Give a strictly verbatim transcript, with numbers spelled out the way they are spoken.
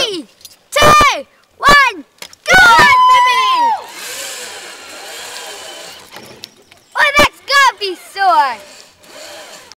Three, two, one, go on, baby! Oh, that's gotta be sore.